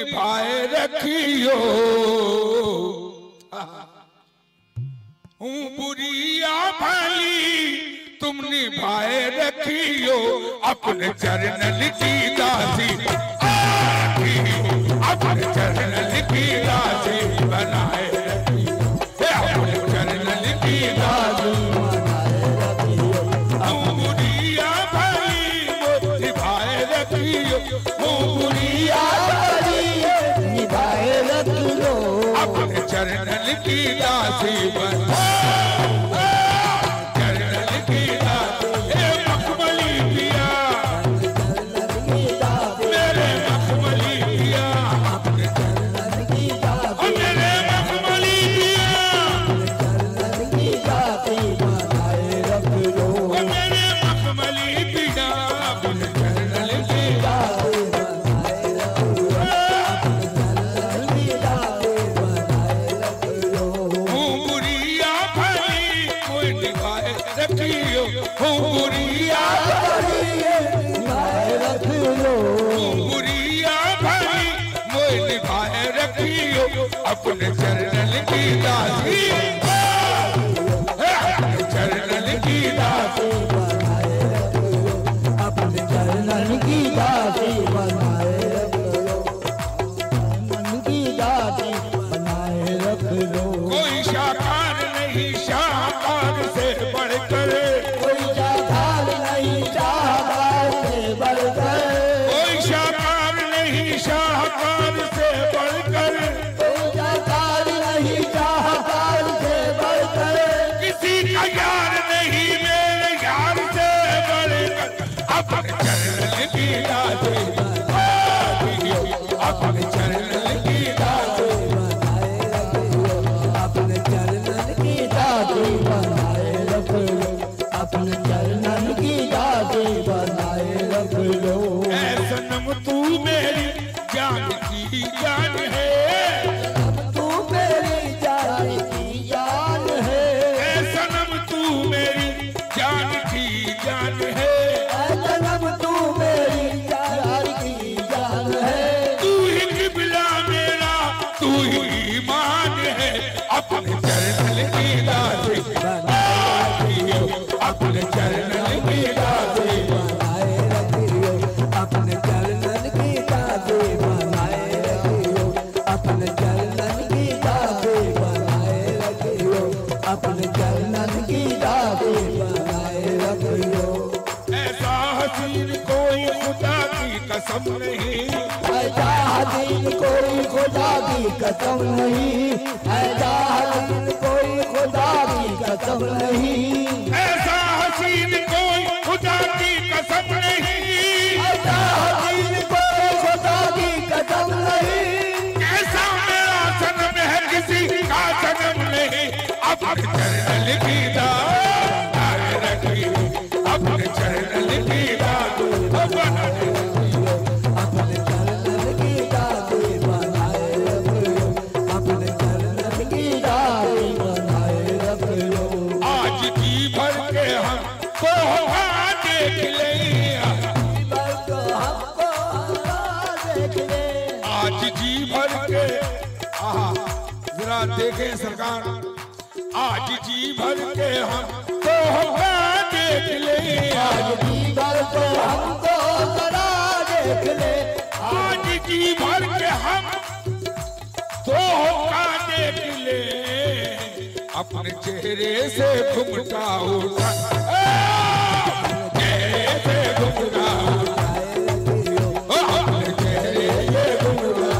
निभाए रखियो। हूँ बुरिया भली तुम निभाए रखियो, अपने चरणन की दासी अपने चरणन की दासी बनाए रखियो, अपने चरणन की दासी बुरिया भली निभाए रखियो, बुरिया भली निभाए रखियो, अपने चरणन की दासी चरणन की दासी। मखमली पिया मेरे मखमली पिया, अपने चरणन की दासी, मेरे मखमली पिया चरणन की दासी बनाए रखियो, मेरे मखमली पिया अपने चरणन की दासी बनाए रखियो, बुरिया भली कोई निभाए रखियो, बुरिया भली निभाए रखियो, बुरिया भली कोई निभाए रखियो, अपने चरणन की दासी अपने चरणन की दासी बनाए रखियो, अपने चरणन की दासी बनाए रखियो, चरणन की दासी बनाए रखियो। कोई शाकार नहीं शाहकार से बढ़कर, कोई शाकार नहीं शाहकार से बढ़कर, कोई शाकार नहीं शाहकार से बढ़कर, कोई शाकार नहीं शाहकार से बढ़कर, किसी का यार नहीं मेरे यार से बढ़कर, अपने चरणन की दासी अपने चरणन की दासी अपने चरणन की दासी बनाए रखियो, अपने चरणन की दासी बनाए रखियो। ऐ सनम तू मेरी जान की जान है, तू मेरी जान की जान है, ऐ सनम तू मेरी जान की जान है, ऐ सनम तू मेरी जान की जान है, तू ही किबला मेरा तू ही ईमान है, अपने चरणन की दासी अपने चरणन की दासी बनाए रखियो, अपने चरणन की दासी बनाए रखियो, अपने चरणन की दासी बनाए रखियो, अपने चरणन की दासी बनाए रखियो। ऐसा हसीन कोई खुदा की कसम नहीं, ऐसा हसीन कोई खुदा की कसम नहीं, ऐसा हसीन कोई खुदा की कसम नहीं, ऐसा हसीन कोई खुदा की कसम नहीं, ऐसा हसीन कोई खुदा की कसम नहीं, ऐसा मेरा सनम है किसी का सनम नहीं, अपने चरणन की दासी रखियो, अपने चरणन की दासी बनाए रखियो, अपने चरणन की दासी बनाए रखियो, अपने चरणन की दासी बनाए रखियो। आज जी भर के हम को देख ले, आज जी भर के जरा देखें सरकार, आज जी भर के हम तो देख ले, आज जी भर के हमको जरा देख ले, आज जी भर के हम तो देख ले, अपने चेहरे से घुमटा उठा, चेहरे से घुमटा अपने चेहरे से घुमटा,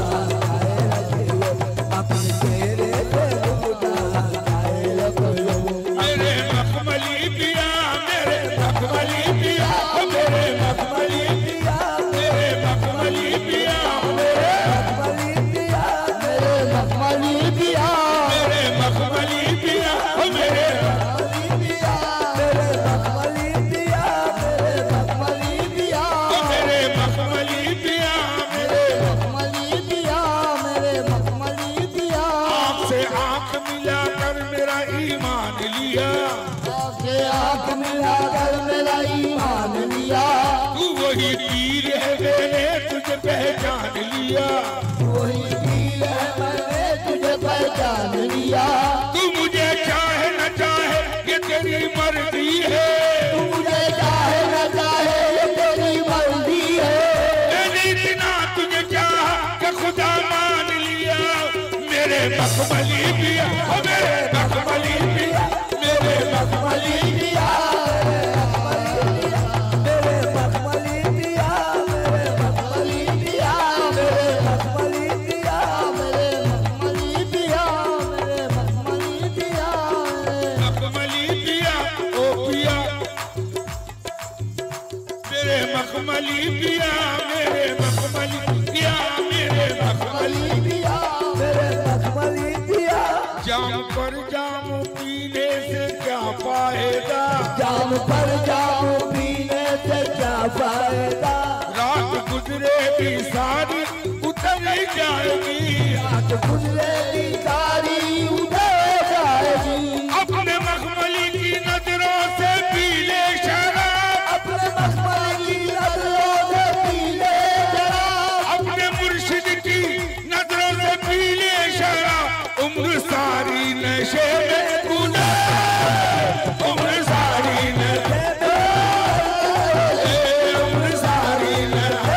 अपने चेहरे से घुमटा मेरे मखमली पिया मेरे मखमली पिया मेरे मखमली पिया मेरे मखमली पिया मेरे मखमली पिया मेरे मखमली पिया मेरे मखमली पिया मेरे मखमली पिया मेरे मखमली पिया मेरे मखमली पिया मेरे मखमली पिया मेरे मखमली पिया मेरे मखमली पिया। आपसे आंख मिलाकर मेरा ईमान लिया, आपसे आंख मिलाकर मेरा ईमान लिया, तू वही पीर है मैंने तुझे पहचान लिया, कोई कील है मैंने तुझे पहचान लिया। तू मुझे चाहे न चाहे ये तेरी मर्जी है, तू मुझे चाहे न चाहे ये तेरी मर्जी है। मैंने इतना तुझे चाहा कि खुदा मान लिया। मेरे मखमली पिया, ओ मेरे मखमली पिया, मेरे मखमली पिया, मेरे मखमली पिया, मेरे मखमली पिया, मेरे मखमली पिया, मेरे मखमली पिया, मेरे मखमली पिया, मखमली पिया, ओ पिया, मेरे मखमली पिया, मेरे मखमली पिया, मेरे मखमली पिया, मेरे मखमली पिया। जाम पर जाम पीने से क्या फायदा, जाम पर जाम पीने से क्या फायदा। रात गुजरेगी सारी उतर जाएगी, रात गुजरेगी सारी उतर जाएगी। अपने मखमली की नजरों से पी ले शराब, अपने मखमली की नजरों से पी ले शराब, अपने मुर्शिद की नजरों से पी ले शराब। उम्र सारी नशे में गुजार, उम्र सारी नशे में, उम्र सारी नशे,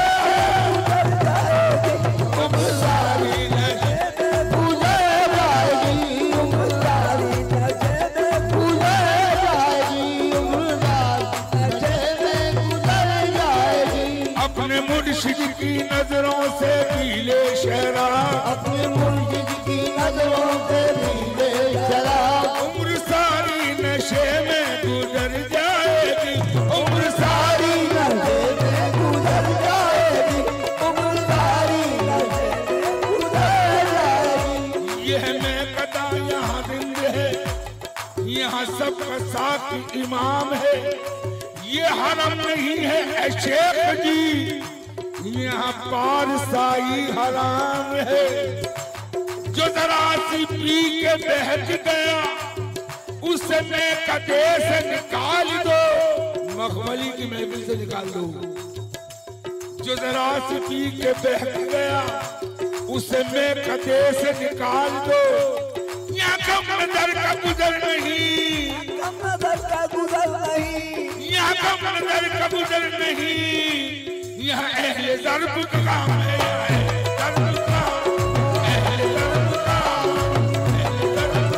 उम्र सारी नशे में गुजर जाएगी। उम्र सारी नशे में गुजर जाएगी। उम्र सारी नशे में गुजर जाएगी। अपने मुर्शिद की नजरों से पी ले शराब, अपने मुर्शिद की नजरों से पी ले शराब। उम्र सारी नशे में गुजर जाएगी, उम्र सारी नशे में गुजर जाएगी। उम्र सारी नशे में गुजर जाएगी। यह मैं कदा यहाँ जिंद है, यहाँ सबका साथ इमाम है। ये हरम नहीं है ऐ शेख जी, यहाँ पारसाई हराम है। जो जरा सी पी के बहक गया उसे मैं कदे से निकाल दो, मखमली की महफिल से निकाल दो। जो जरा सी पी के बहक गया उसे मैं कदे से निकाल दो। यहाँ कम नजर का गुजर नहीं, कम नजर का गुजर नहीं, यहाँ कम नजर का गुजर नहीं। यहाँ अहले ज़र्ब का काम है, ज़र्ब का, अहले ज़र्ब का, अहले ज़र्ब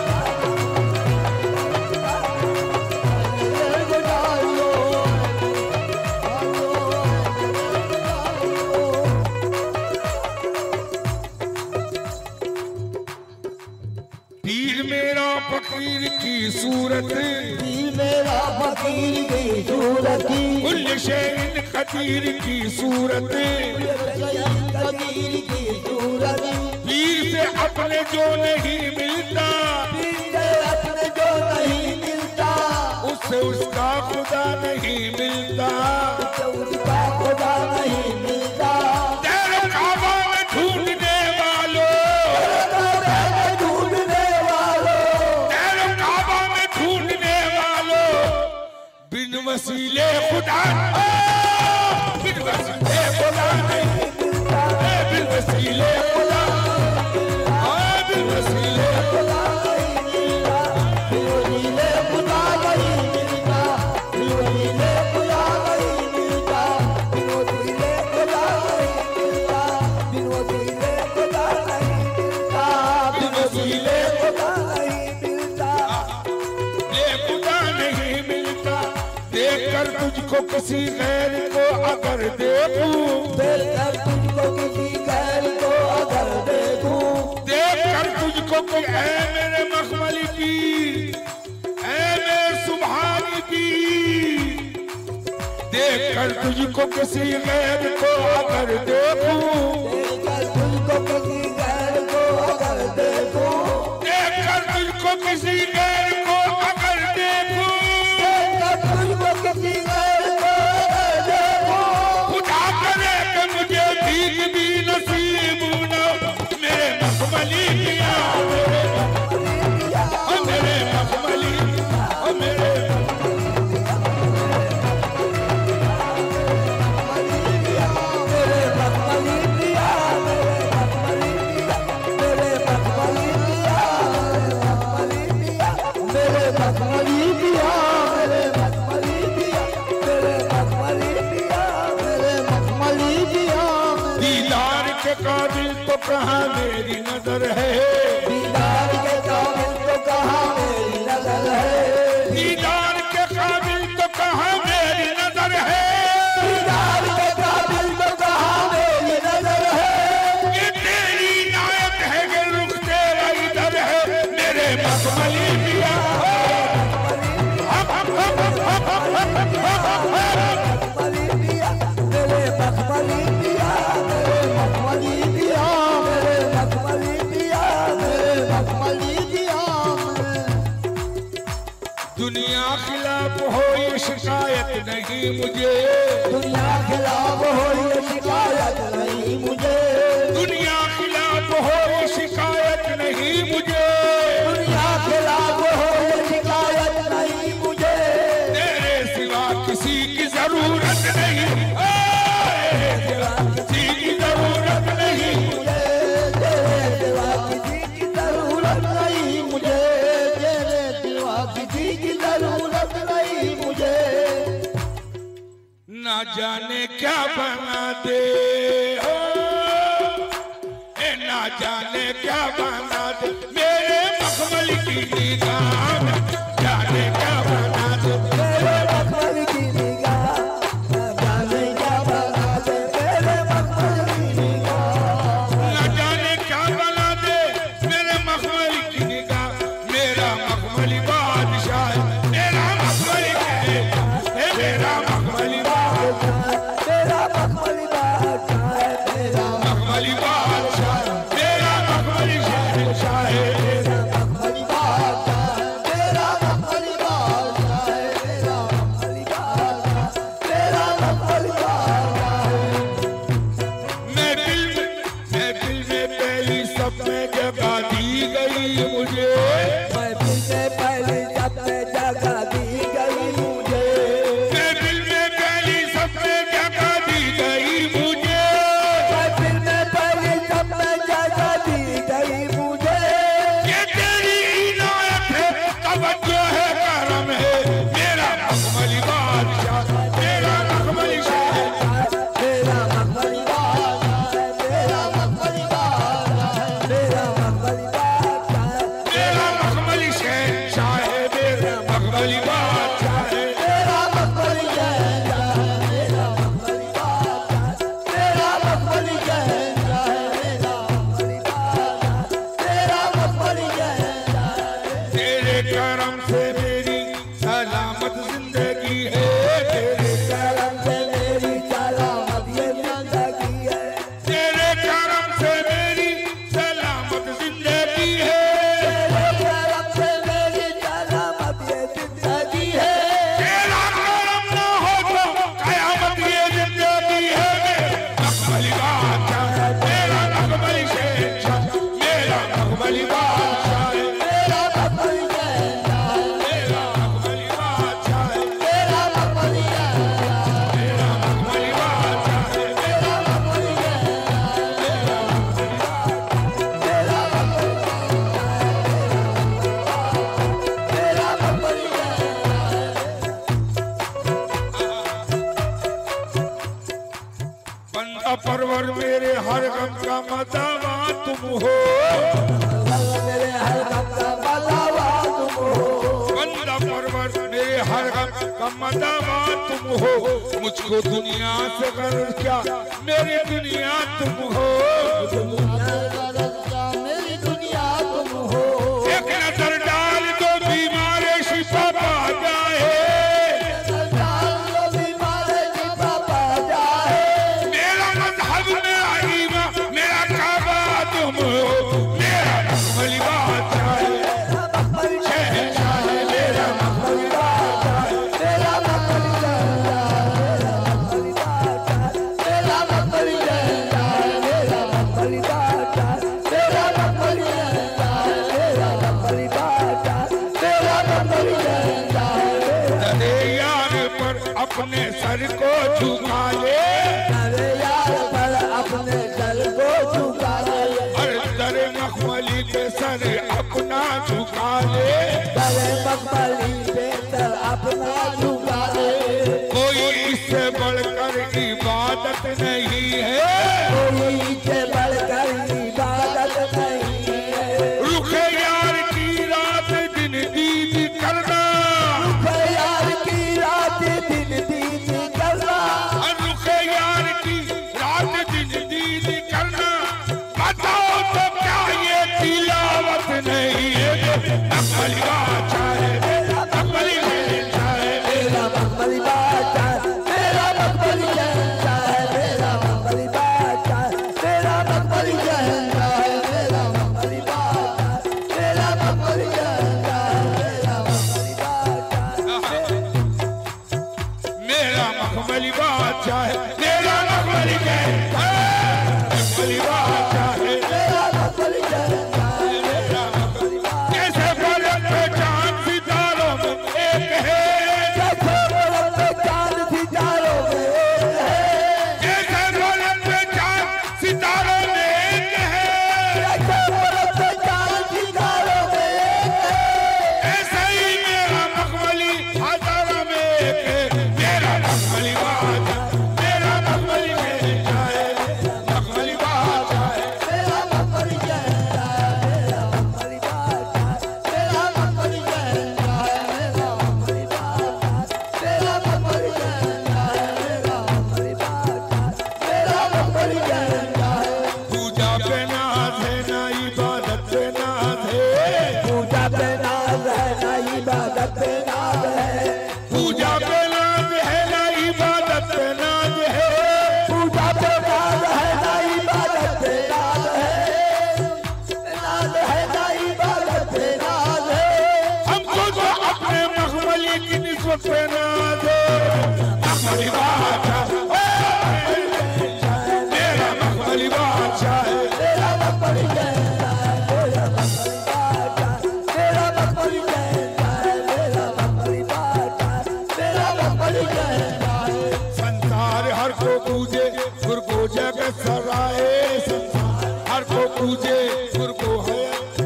पीर मेरा फकीर की सूरत, पीर मेरा फकीर की सूरत, कुल शैइन कदीर की सूरत। फकीर की सूरत, पीर से अपने जो नहीं मिलता, पीर से अपने जो नहीं मिलता, उससे उसका खुदा नहीं मिलता। उससे उसका खुदा नहीं मिलता। तेरे काबा में ढूंढने वालों, ढूंढने वालों, तेरे काबा में ढूंढने वालों, बिन वसीले खुदा, बिन वसीले खुदा नहीं मिलता, बिन वसीले खुदा, बिन वसीले खुदा नहीं मिलता, बिन खुदा नहीं मिलता, बिन खुदा नहीं मिलता, बिन खुदा नहीं मिलता, बिन खुदा नहीं मिलता, बिन खुदा नहीं मिलता। ये खुदा नहीं मिलता। देखकर तुझको किसी गैर को अगर देखूं, देखकर तुझको किसी गैर को अगर देखूं, देखकर तुझको कि ऐ मेरे मखमली पीर, ऐ मेरे सुभानी पीर, देखकर तुझको किसी गैर को अगर देखूं, देखकर तुझको किसी गैर को अगर देखूं, देखकर तुझको किसी गैर को अगर देखूं, देखकर तुझको किसी गैर को अगर देखूं, खुदा करे कि मुझे भीख भी नसीब न, मेरे मखमली पिया, मेरे मखमली, मेरे मेरे के काबिल तो कहाँ मेरी नजर है, दीदार के काबिल तो कहाँ मेरी नजर है, दीदार के काबिल तो कहाँ मेरी नजर है, दीदार के काबिल तो कहाँ मेरी नजर है। ये तेरी नायत है कि रुख तेरा इधर है मेरे मखमली पिया, मखमली पिया मेरे मखमली पिया, मेरे मखमली पिया, मेरे मखमली पिया, मेरे मखमली पिया। दुनिया खिलाफ हो ये शिकायत नहीं मुझे, दुनिया खिलाफ हो ये शिकायत नहीं मुझे, दुनिया खिलाफ हो ये शिकायत नहीं मुझे, दुनिया खिलाफ हो ये शिकायत नहीं मुझे, तेरे सिवा किसी की जरूरत नहीं, तेरे सिवा किसी की जरूरत नहीं, मुझे तेरे सिवा किसी की जरूरत नहीं मुझे, तेरे सिवा किसी की जरूरत नहीं मुझे। ना जाने क्या बना दे हो, ना जाने क्या बना दे मेरे मखमल की निगाह में, जाने क्या बना दे मेरे मखमल की निगाह, ना जाने क्या बना दे मेरे मखमल की निगाह, ना जाने क्या बना दे मेरे मखमल की निगाह, मेरा मखमली बादशाह है, मेरा मखमली है मेरा मखमली मेरा मखमली बादशाह है, मेरा मखमली बादशाह, मेरा मखमली शहंशाह है, मेरा मखमली बादशाह है, मेरा मखमली बादशाह है, मेरा मखमली बादशाह, मेरा मखमली बादशाह है। महफिल में पहली सब में जगह दी गई मुझे, महफिल में पहली सब में जगह दी गई मुझे, महफिल में पहली सब में जगह दी गई मुझे, महफिल में पहली सब में जगह दी गई मुझे, ये तेरी इनायत है तवज्जो है करम है, मेरा मखमली बादशाह, मेरा मखमली शहंशाह, मेरा मखमली बादशाह है, मेरा मखमली बादशाह है, मेरा मखमली बादशाह है, मेरा मखमली शहंशाह है, मेरा मखमली बादशाह है, मेरा मखमली शहंशाह है, मेरा मखमली बादशाह है, मेरा मखमली शहंशाह है, मेरा मखमली बादशाह, मेरा मखमली शहंशाह है। तेरे करम से मेरी सलामत जिंदगी है, तेरे करम से मेरी सलामत ये जिंदगी है, तेरे करम से मेरी सलामत जिंदगी है, तेरे करम से मेरी सलामत ये जिंदगी है, तेरा करम ना हो तो कयामत ये जिंदगी है, मखमली बादशाह है, मेरा मखमली शहंशाह, मेरा मखमली बादशाह है, मेरा मखमली शहंशाह है, मेरा मखमली बादशाह है, मेरा मखमली शहंशाह है, मेरा मखमली बादशाह है, मेरा मखमली शहंशाह है, मेरा मखमली मेरा मखमली शहंशाह है। बंदा परवर मेरे हर गम का मदावा तुम हो, मेरे हर गम का मदावा तुम हो, बंदा परवर मेरे हर गम का मदावा तुम हो, मुझको दुनिया से गर्व क्या मेरी दुनिया तुम हो, दुनिया का रस्ता मेरी दुनिया तुम हो, एक नजर डाल दो बीमारे शिफा पा जाए, सरकार को बीमारे की पापा जाए, मेरा मजहब मेरा ईमान मेरा काबा तुम हो, मेरा मखमली बादशाह है, मेरा मखमली शहंशाह है, मेरा मखमली बादशाह है, मेरा मखमली शहंशाह है, मेरा मखमली बादशाह है, मेरा मखमली शहंशाह है, मेरा मखमली बादशाह है, मेरा मखमली शहंशाह है, मेरा मखमली बादशाह है, मेरा मखमली शहंशाह है, तेरे यार पर अपने सर को झुका ले, मेरे यार पर अपने सर को झुका ले, हर तेरे मखमली पे सर अपना झुका ले, तेरे मखमली पे सर अपना झुका ले, कोई इससे बढ़कर इबादत नहीं है, कोई से मकबरी कहता है। पूजा पे नाज है ना इबादत पे नाज है, पूजा पे नाज है ना इबादत पे नाज है, पूजा पे नाज है ना इबादत पे नाज है, पूजा पे नाज है ना इबादत पे नाज है, नाज है ना इबादत पे नाज है। हमको तो अपने मखमली की निस्बत पे नाज है। मखमली बादशाह मेरा मखमली बादशाह है, मेरा मकबरी कहता है, मेरा मकबरी बादशाह, मेरा मकबरी कहता है, मेरा मकबरी बादशाह, मेरा मकबरी कहता है। संसार हर को पूजे गुर को जगत सराए, संसार हर को पूजे गुर को है,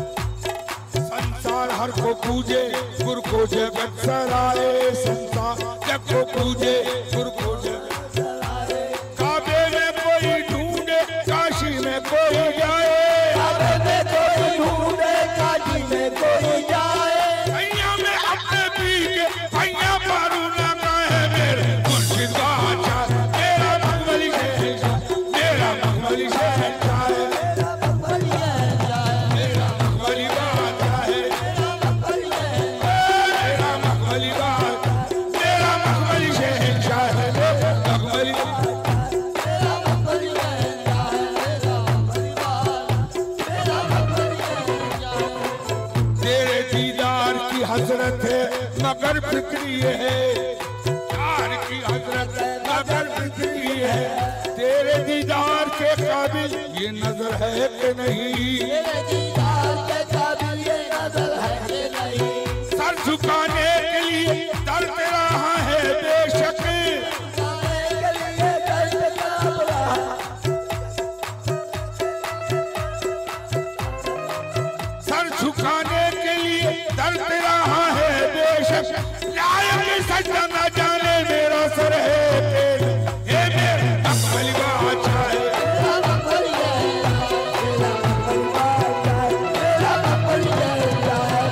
संसार हर को पूजे गुर को जगत सराए, संसार जग को पूजे गुर को जगत सराए। काबे में कोई ढूंढे काशी में कोई जाए, काबे में कोई ढूंढे काशी में कोई जाए, भैया में अपने पी के भैया मारू ना है मेरे मुर्शिद बादशाह, मेरा मखमली शहंशाह, मेरा मखमली शहंशाह है, मेरा मकबरी कहता है, मेरा मखमली बादशाह है, मेरा मकबरी कहता है। मेरा मखमली बादशाह, मेरा मखमली शहंशाह है, मेरा मखमली मेरा मकबरी कहता है, मेरा मकबरी बादशाह, मेरा मकबरी कहता है। तेरे दीदार की हसरत है मगर फिक्री है, दीदार की हसरत है मगर फिक्री है, तेरे दीदार के काबिल ये नजर है कि नहीं, तेरे दीदार के काबिल ये नजर है कि नहीं, सर झुकाने के लिए दर रहा है बेशक, जाने के लिए दर्द कांप रहा, सर झुकाने के लिए दर रहा है बेशक, लायक सजदा न जाने मेरा सर है तेरे, हे मेरे मखमली बादशाह है, मेरा मकबरी कहता है, मेरा मकबरी बादशाह, मेरा मकबरी कहता है,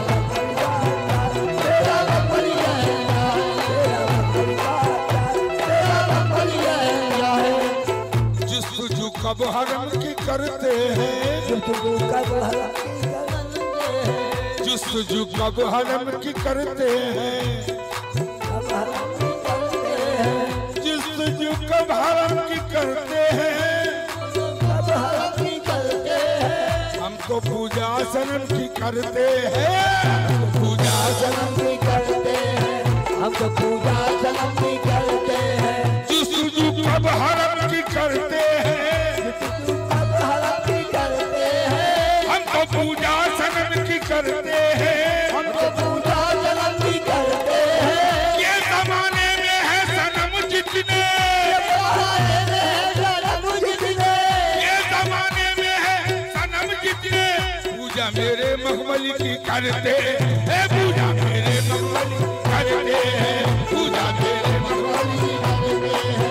मेरा मकबरी बादशाह, मेरा मकबरी कहता है, मेरा मकबरी बादशाह, मेरा मकबरी कहता है। जुस्तजू कब हरम की करते हैं, जुस्तजू कब हरम की करते हैं, जुस्तजू कब हरम की करते हैं, कब हरम की करते हैं, जुस्तजू कब हरम की करते हैं, कब हरम की करते हैं। हम तो पूजा सनम की करते हैं, पूजा सनम की करते हैं, हम तो पूजा सनम की करते हैं, जुस्तजू कब हरम की करते हैं, कब हरम की करते हैं, हम तो पूजा सनम की करते हैं, हम तो पूजा सनम की करते हैं। ये जमाने में है सनम जितने, जमाने में है सनम जितने, ये जमाने में है सनम जितने, पूजा मेरे मखमली की करते हैं, पूजा मेरे मखमली करते हैं, पूजा मेरे मखमली की करते हैं,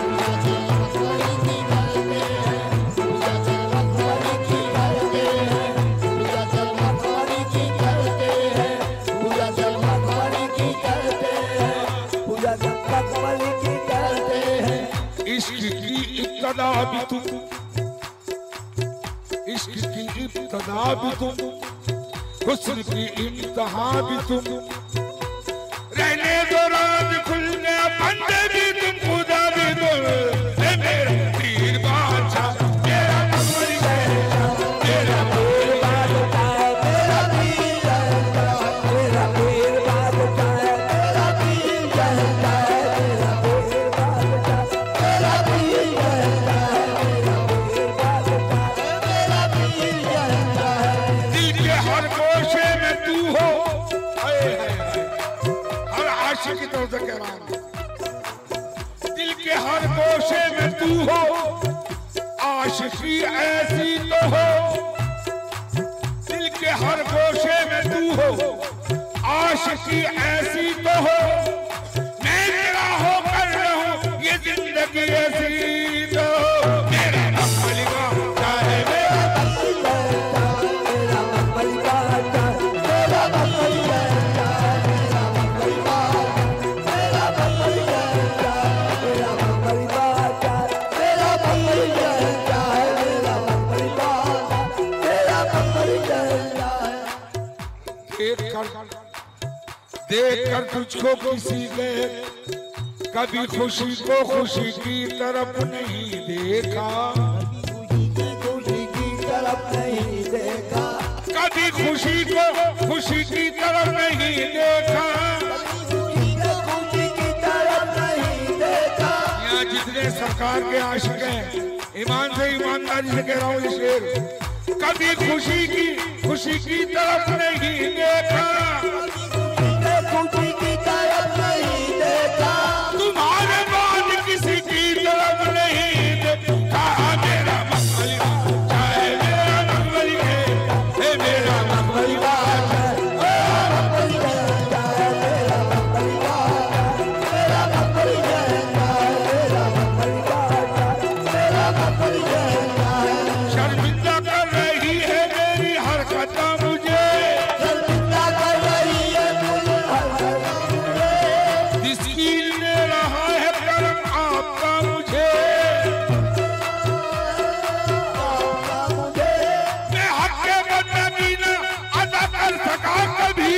पूजा जब मकबरी की करते हैं, पूजा जब मकबरी की करते हैं। इश्क की इब्तदा भी तुम, इश्क की इब्तदा भी तुम, हुस्न की इम्तिहा भी तुम, रहने दो राज खुलने बंदे भी तुम, खुदा भी तुम, हे मेरा पीर बादशाह, मेरा मखमली शहंशाह, मेरा पीर बादशाह, मेरा पीर कहता है, मेरा पीर बादशाह, मेरा पीर कहता है, मेरा पीर बादशाह, मेरा पीर कहता है, मेरा पीर बादशाह, मेरा पीर कहता है। दिल के हर गोशे में तू हो, हाय हाय हाय, हर आशिक की तरफ से कह रहा हूं, दिल के हर गोशे में तू हो, आशिकी ऐसी तो हो, दिल के हर गोशे में तू हो, आशिकी ऐसी तो हो, मैं तेरा होकर रहूं ये जिंदगी ऐसी तो हो, मेरा मखमली बादशाह है, मेरा मेरा मकबरी कहता है, मेरा मकबरी कहता है, मेरा मकबरी कहता है, मेरा मकबरी कहता है, मेरा मकबरी कहता है, मेरा मकबरी देखकर तुझको किसी के कभी खुशी को खुशी की तरफ नहीं देखा, खुशी की तरफ नहीं देखा, कभी खुशी को खुशी की तरफ नहीं देखा, खुशी की तरफ नहीं देखा। यहाँ जितने सरकार के आशिक हैं, ईमान से ईमानदारी से कह रहा हूँ ये शेर, कभी खुशी की तरफ नहीं देखा, खुशी की तरफ नहीं देखा, तुम्हारे बाद किसी की तरफ नहीं देखा। मेरा मखमली चाहे मेरा मखमली है, मेरा मखमली शर्मिंदा कर रही है मेरी हरकत मुझे, शर्मिंदा कर रही है मुझे हर दिस्कील ने रहा है करम आपका मुझे, मैं हक के बंदगी न अदा कर सका कभी,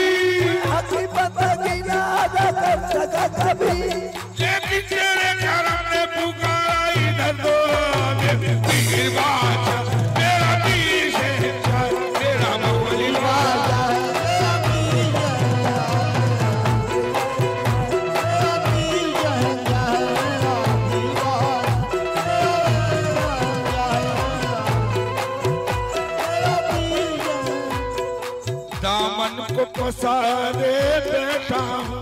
कभी लेकिन तेरे करम ने पुकारा इधर दो पीर बादशाह, मेरा पीर शहंशाह, मेरा मखमली दामन को पसारे बैठा हूँ,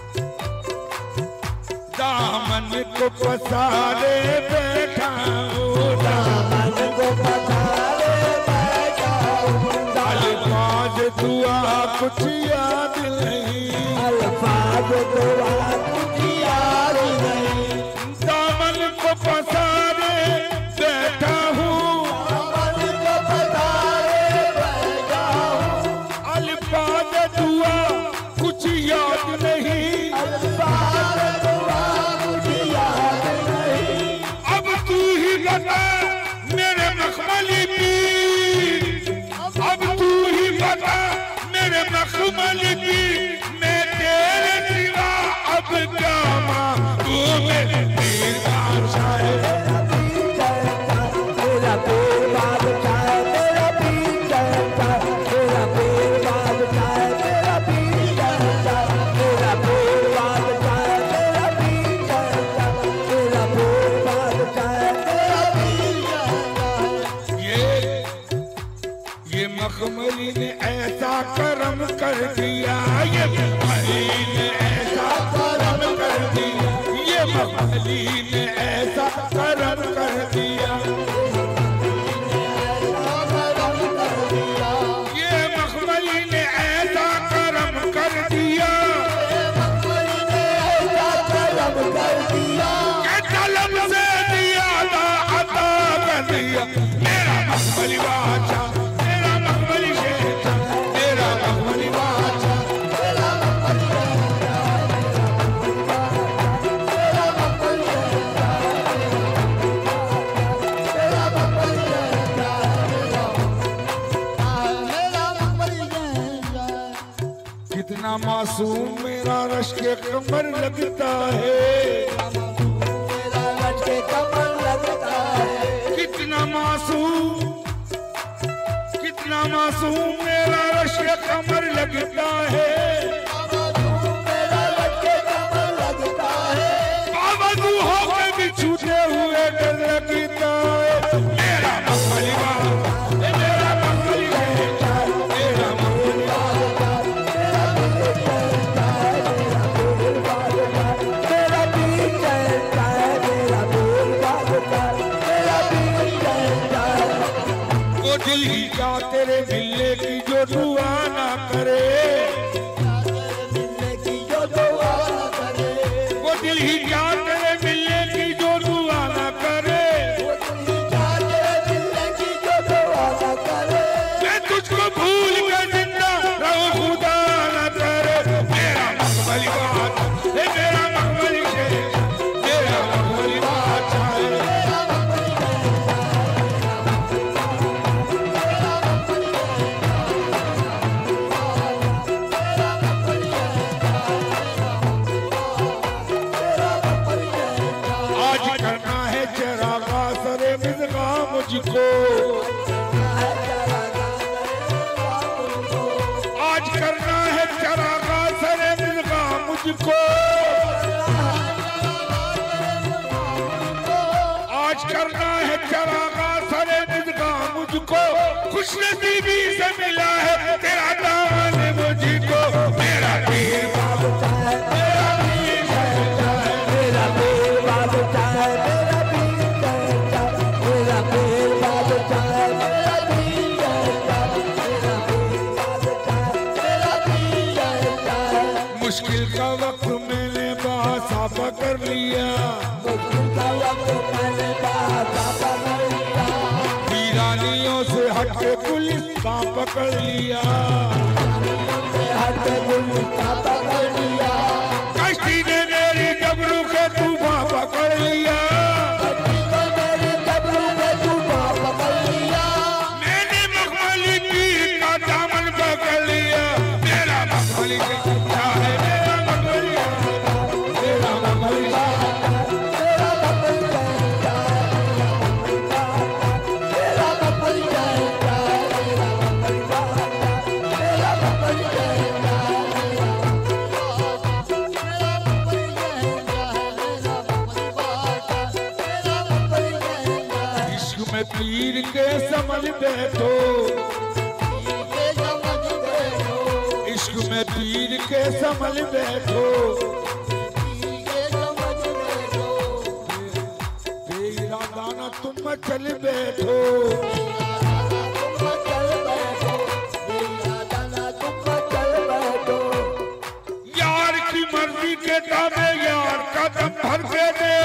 दामन को पसारे बैठा हूँ, दामन को पसारे बैठा हूँ, अल्फाज दुआ कुछ याद नहीं, अल्फाज दुआ कुछ याद नहीं, दामन को पसारे बैठा हूँ, दामन को पसारे बैठा हूँ, अल्फाज दुआ कुछ याद नहीं, अल्फाज दुआ कुछ याद नहीं। अब तू ही बता मेरे मखमली पीर, अब तू ही बता मेरे मखमली पीर, मैं तेरे सिवा अब क्या मांगू, मेरे पीर बादशाह है। मेरा पीर बादशाह है, मेरा पीर बादशाह है, मेरा पीर बादशाह है, मेरा पीर बादशाह है, मेरा पीर बादशाह है, मेरा पीर बादशाह है, मेरा पीर बादशाह है, मेरा पीर बादशाह है। ये मखमली ने ऐसा करम कर दिया, ये मखमली ने ऐसा करम कर दिया, ये मखमली ने ऐसा करम कर दिया, ये मखमली ने ऐसा करम कर दिया, के तलब से दिया था अता कर दिया, मेरा मखमली बादशाह, मेरा मखमली शहंशाह, मेरा मखमली बादशाह, कितना मासूम मेरा रश के कमर लगता है, मेरा रश के कमर लगता है, कितना मासूम मेरा रश के कमर लगता है, मेरा रश के कमर लगता है, बावजूद होकर भी छूटे हुए डर लगता है, मेरा मखमली बादशाह, मेरा मखमली शहंशाह, मेरा मखमली मेरा पीर चलता है, मेरा पीर बादशाह है, मेरा पीर चलता है। वो दिल ही क्या तेरे मिलने की जो दुआ ना करे, मिलने की जो दुआ न करे, वो दिल ही क्या तेरे मिलने की जो दुआ ना करे, वो तेरी जाने मिलने की जो दुआ न करे, मैं तुझको भूल कर जिंदा रहूं खुदा ना करे, मेरा मखमली बादशाह, मेरा मखमली शहंशाह, मेरा मखमली बादशाह है। मुझको, आज करना है चरागा सरे मिलगा मुझको, आज करना है चरागा सरे मिलगा मुझको, खुशनसीबी से मिला है तेरा दामन मुझको, मेरा पीर बाबा है, मेरा पीर कहता है, मेरा पीर बाबा है, मेरा पीर कहता है, मेरा पीर बाबा है, मेरा पीर कहता है, मेरा पीर बाबा है, मेरा पीर कहता है। मुश्किल का वक्त मैंने बासा पकड़ लिया, मुश्किल का वक्त मैंने बासा पकड़ लिया, वीरानियों से हटके पुलिस का पकड़ लिया, हटके पुलिस का पकड़ लिया, कश्ती ने मेरी डबरू के तूफान पकड़ लिया, कश्ती ने मेरी डबरू के तूफान पकड़ लिया, मैंने मखमली पीर का दामन पकड़ लिया, मेरा मखमली कहता है, मेरा मखमली कहता है, मेरा मखमली कहता है, मेरा मखमली कहता है, मेरा मखमली कहता है, मेरा मखमली कहता है, मेरा मखमली कहता है, इश्क में पीर के समझ बैठो, इश्क में पीर के समझ बैठो, बेइरादा ना तुम चल बैठो, यार की मर्जी के ताबे यार का दम भर के दे